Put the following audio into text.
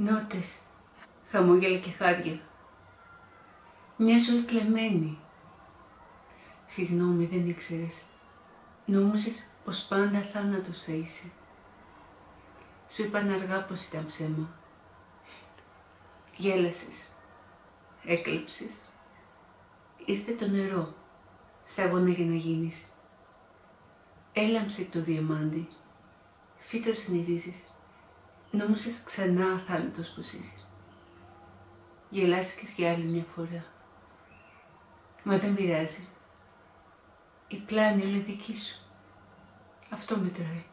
Νότες, χαμόγελα και χάδια. Μια ζωή κλεμμένη. Συγγνώμη, δεν ήξερες. Νόμιζες πως πάντα θάνατος θα είσαι. Σου είπαν αργά πως ήταν ψέμα. Γέλασες. Έκλαψες. Ήρθε το νερό. Σταγόνα για να γίνεις. Έλαμψε το διαμάντι. Φύτρωσαν οι ρίζες. Νόμισες ξανά θάνατος πως είσαι. Γελάστηκες για άλλη μια φορά. Μα δεν πειράζει. Η πλάνη όλη δική σου. Αυτό μετράει.